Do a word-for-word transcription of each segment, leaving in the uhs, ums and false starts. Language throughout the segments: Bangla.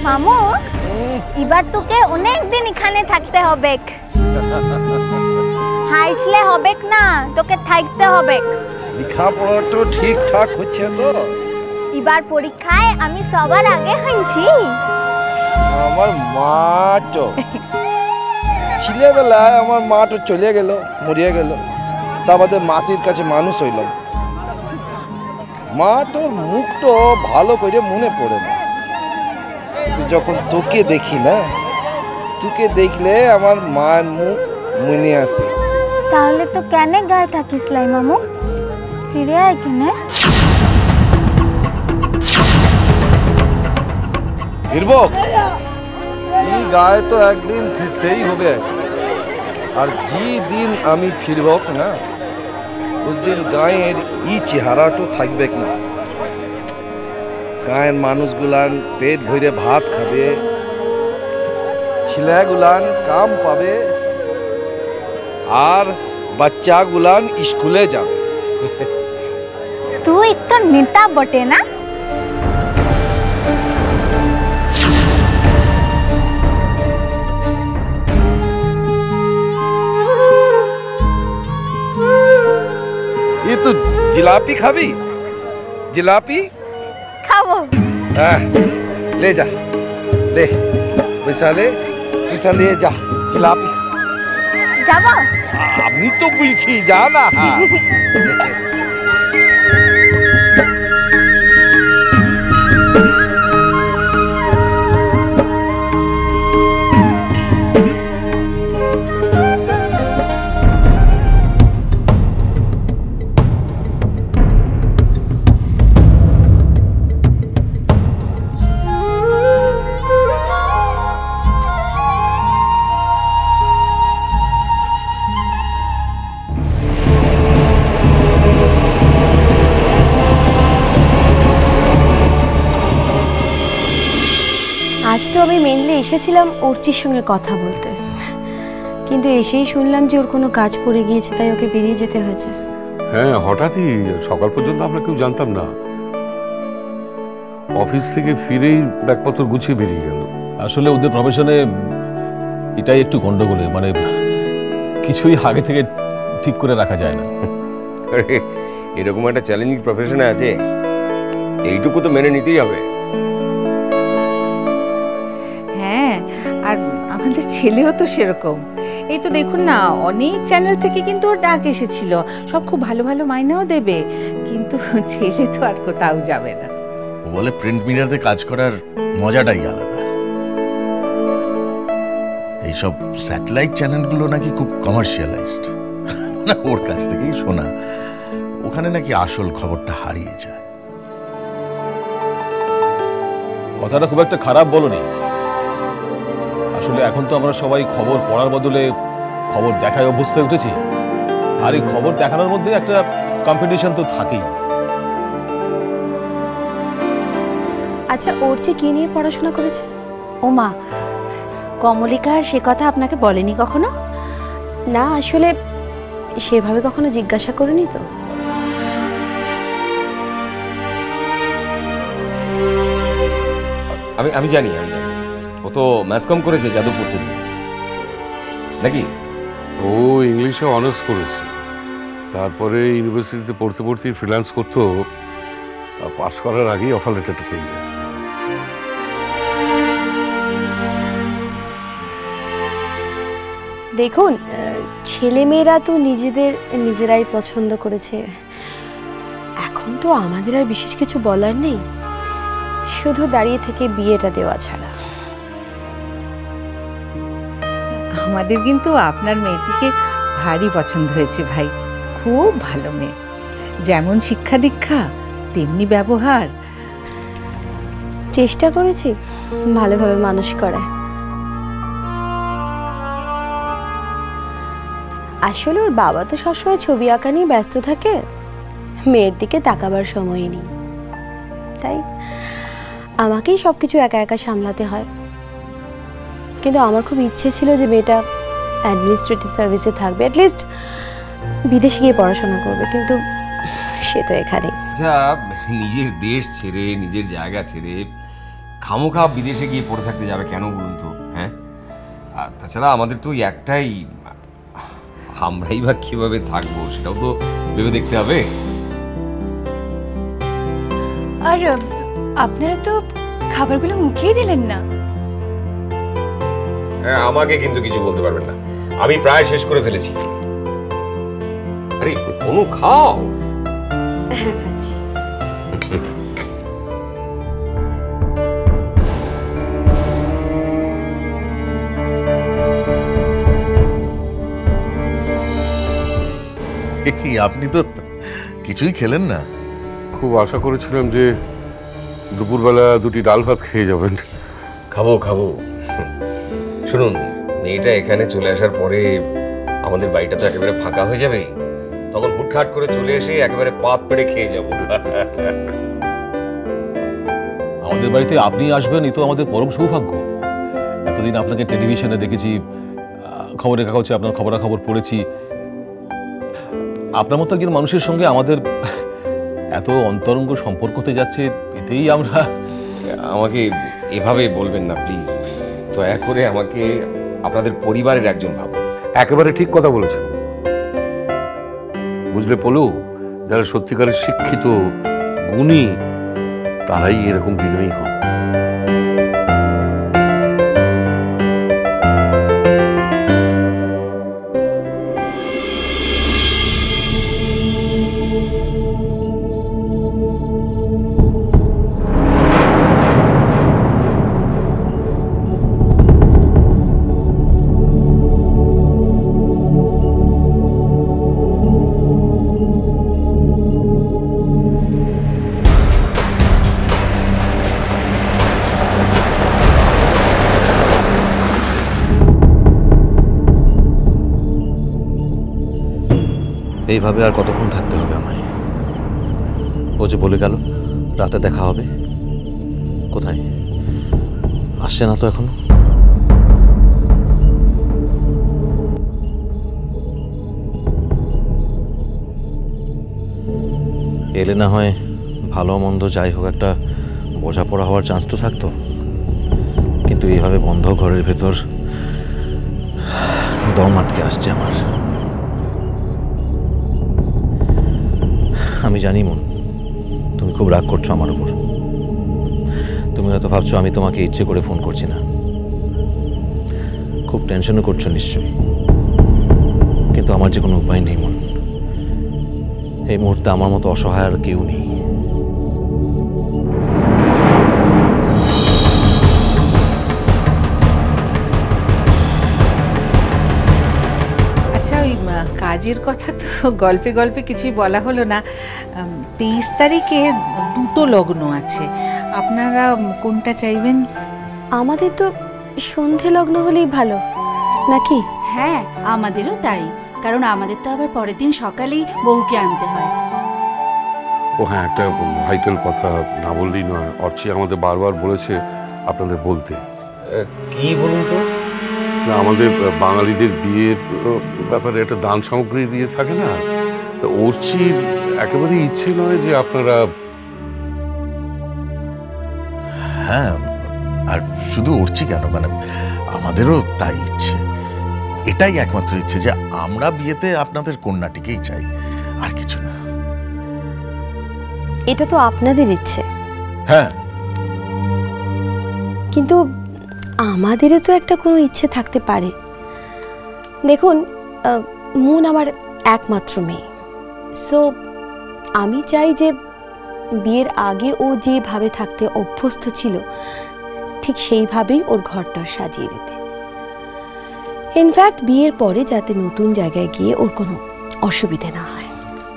মামু এবার তোকে অনেক দিন এখানে থাকতে হবে হাইসলে হবে না তোকে থাকতে হবে লেখাপড়া তো ঠিকঠাক হচ্ছে তো এবার পরীক্ষায় আমি সবার আগে হয়েছি আমার মা তো ছেলেবেলায় আমার মা তো চলে গেল মরিয়া গেল তারপরে মাসির কাছে মানুষ হইলাম মা তোর মুখ তো ভালো করে মনে পড়ে না যখন তোকে দেখি না তোকে দেখলে আমার মায়ের মুখ মনে আসে তাহলে তো কেন গায়ে থাকিস লাই মামু ফিরে আয় কেনে ফিরবো এই গায়ে তো একদিন ফিরতেই হবে আর যে দিন আমি ফিরব না उस दिन গায়ের ই চেহারাটো থাকবে না গায়ের মানুষগুলান পেট ভরে ভাত খাবে ছেলেগুলান কাম পাবে আর বাচ্চাগুলান স্কুলে যাবে তুই একটা নেতা বটে না ये तो जिलापी खाबी जिलापी खाबो हाँ ले जा ले पैसा ले पैसा ले जा जिलापी जाबो আমি তো বলছি যা না আজ তো আমি মেনলি এসেছিলাম অর্চির সঙ্গে কথা বলতে কিন্তু এসেই শুনলাম যে ওর কোনো কাজ পড়ে গিয়েছে তাই ওকে বেরিয়ে যেতে হয়েছে হ্যাঁ হঠাৎই সকাল পর্যন্ত আমরা কেউ জানতাম না অফিস থেকে ফিরেই ব্যাগপত্র গুছিয়ে বেরিয়ে গেল আসলে ওদের প্রফেশনে এটাই একটু গন্ডগোলে মানে কিছুই আগে থেকে ঠিক করে রাখা যায় না আরে এরকম একটা চ্যালেঞ্জিং প্রফেশনে আছে এইটুকু তো মেনে নিতেই হবে হ্যাঁ আর আমাদের ছেলেও তো সেরকম এই তো দেখুন না অনেক চ্যানেল থেকে কিন্তু ওর ডাক এসেছিল সব খুব ভালো ভালো মাইনাও দেবে কিন্তু ছেলে তো আর কোথাও যাবে না ও বলে প্রিন্ট মিডিয়াতে কাজ করার মজাটাই আলাদা এইসব স্যাটেলাইট চ্যানেলগুলো নাকি খুব কমার্শিয়ালাইজড না ওর কাছ থেকেই শোনা ওখানে নাকি আসল খবরটা হারিয়ে যায় কথাটা খুব একটা খারাপ বলনি আসলে এখন তো আমরা সবাই খবর পড়ার বদলে খবর দেখায় অভ্যস্ত হয়ে উঠেছি আর এই খবর দেখানোর মধ্যে একটা কম্পিটিশন তো থাকেই আচ্ছা অর্চি কি নিয়ে পড়াশোনা করেছে ওমা কমলিকা সে কথা আপনাকে বলেনি কখনো না আসলে সেভাবে কখনো জিজ্ঞাসা করিনি তো আমি আমি জানি আমি জানি ও তো ম্যাথস কম করেছে যাদবপুর থেকে নাকি ও ইংলিশে অনার্স করেছে তারপরে ইউনিভার্সিটিতে পড়তে পড়তে ফ্রিল্যান্স করতো পাস করার আগেই অফার লেটারটা পেয়ে যায় দেখুন ছেলেমেয়েরা তো নিজেদের নিজেরাই পছন্দ করেছে এখন তো আমাদের আর বিশেষ কিছু বলার নেই শুধু দাঁড়িয়ে থেকে বিয়েটা দেওয়া ছাড়া আমাদের কিন্তু আপনার মেয়েটিকে ভারী পছন্দ হয়েছে ভাই খুব ভালো মেয়ে যেমন শিক্ষা দীক্ষা তেমনি ব্যবহার চেষ্টা করেছি ভালোভাবে মানুষ করা আসলে ওর বাবা তো সবসময় ছবি আঁকা নিয়ে ব্যস্ত থাকে মেয়ের দিকে তাকাবার সময় নেই তাই আমাকেই সবকিছু একা একা সামলাতে হয় কিন্তু আমার খুব ইচ্ছে ছিল যে মেয়েটা অ্যাডমিনিস্ট্রেটিভ সার্ভিসে থাকবে অ্যাটলিস্ট বিদেশে গিয়ে পড়াশোনা করবে কিন্তু সে তো এখানে আচ্ছা নিজের দেশ ছেড়ে নিজের জায়গা ছেড়ে খামোখা বিদেশে গিয়ে পড়ে থাকতে যাবে কেন বলুন তো? হ্যাঁ, আর তাছাড়া আমাদের তো একটাই, আমরাই বা কিভাবে থাকবো সেটাও তো ভেবে দেখতে হবে। আর আপনারা তো খাবারগুলো মুখেই দিলেন না। হ্যাঁ, আমাকে কিন্তু কিছু বলতে পারবেন না, আমি প্রায় শেষ করে ফেলেছি। আরে অনু, খাও। আপনি তো কিছুই খেলেন না। খুব আশা করেছিলাম যে দুপুরবেলা দুটি ডাল ভাত খেয়ে যাবেন। খাবো খাবো শুনুন, মেয়েটা এখানে চলে আসার পরে আমাদের বাড়িটা তো একেবারে ফাঁকা হয়ে যাবে, তখন হুটখাট করে চলে এসে একেবারে পাত পেড়ে খেয়ে যাব। আমাদের বাড়িতে আপনি আসবেন এই তো আমাদের পরম সৌভাগ্য। এতদিন আপনাকে টেলিভিশনে দেখেছি, খবরের কাগজে আপনার খবরাখবর পড়েছি, আপনার মতো একজন মানুষের সঙ্গে আমাদের এত অন্তরঙ্গ সম্পর্ক হতে যাচ্ছে, এতেই আমরা। আমাকে এভাবে বলবেন না প্লিজ, দয়া করে আমাকে আপনাদের পরিবারের একজন ভাবুন। একেবারে ঠিক কথা বলেছেন। বুঝলে পলু, যারা সত্যিকারের শিক্ষিত গুণী তারাই এরকম বিনয়ী হন। এইভাবে আর কতক্ষণ থাকতে হবে আমায়? ও যে বলে গেল রাতে দেখা হবে, কোথায়? আসছে না তো এখনো। এলে না হয় ভালো মন্দ যাই হোক একটা বোঝাপড়া হওয়ার চান্স তো থাকতো, কিন্তু এইভাবে বন্ধ ঘরের ভেতর দম আটকে আসছে আমার। আমি জানি মন, তুমি খুব রাগ করছো আমার উপর। তুমি হয়তো ভাবছো আমি তোমাকে ইচ্ছে করে ফোন করছি না, খুব টেনশনও করছো নিশ্চয়ই, কিন্তু আমার যে কোনো উপায় নেই মন। এই মুহূর্তে আমার মতো অসহায় আর কেউ নেই। আচ্ছা, ওই কাজের কথা তো গল্পে গল্পে কিছুই বলা হলো না। তেইশ তারিখে দুটো লগ্ন আছে, আপনারা কোনটা চাইবেন? আমাদের তো সন্ধে লগ্ন হলেই ভালো নাকি? হ্যাঁ, আমাদেরও তাই, কারণ আমাদের তো আবার পরের দিন সকালেই বউকে আনতে হয়। ও হ্যাঁ, একটা ভাইটাল কথা না বললেই নয়। অর্চি আমাদের বারবার বলেছে আপনাদের বলতে। কি বলুন তো? না, আমাদের বাঙালিদের বিয়ের ব্যাপারে একটা দান সামগ্রী দিয়ে থাকে না, তো অর্চির একেবারে ইচ্ছে নয় যে আপনারা। হ্যাঁ, আর শুধু অর্চি কেন, মানে আমাদেরও তাই ইচ্ছে। এটাই একমাত্র ইচ্ছে যে আমরা বিয়েতে আপনাদের কন্যাটিকেই চাই, আর কিছু না। এটা তো আপনাদের ইচ্ছে। হ্যাঁ, কিন্তু আমাদেরও তো একটা কোনো ইচ্ছে থাকতে পারে। দেখুন, মুন আমার একমাত্র মেয়ে, সো আমি চাই যে বিয়ের আগে ও যেভাবে থাকতে অভ্যস্ত ছিল ঠিক সেইভাবেই ওর ঘরটা সাজিয়ে দিতে। ইনফ্যাক্ট বিয়ের পরে যাতে নতুন জায়গায় গিয়ে ওর কোনো অসুবিধে না হয়।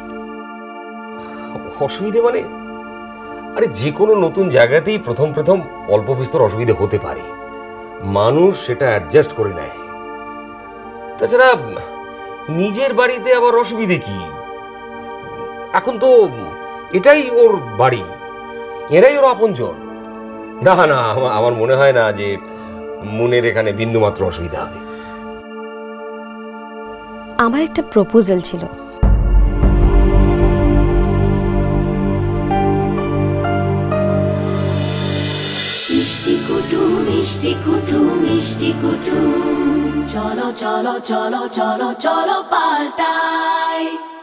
অসুবিধে মানে? আরে যে কোনো নতুন জায়গাতেই প্রথম প্রথম অল্প বিস্তর অসুবিধে হতে পারে, মানুষ সেটা অ্যাডজাস্ট করে নেয়। তাছাড়া নিজের বাড়িতে আবার অসুবিধে কি? এখন তো এটাই ওর বাড়ি, এরাই ওর আপনজন। না না, আমার মনে হয় না যে মনের এখানে বিন্দুমাত্র অসুবিধা হবে। আমার একটা প্রপোজাল ছিল। ইস, মিষ্টি কুটুম মিষ্টি কুটুম চলো চলো চলো চলো চলো পাল্টাই।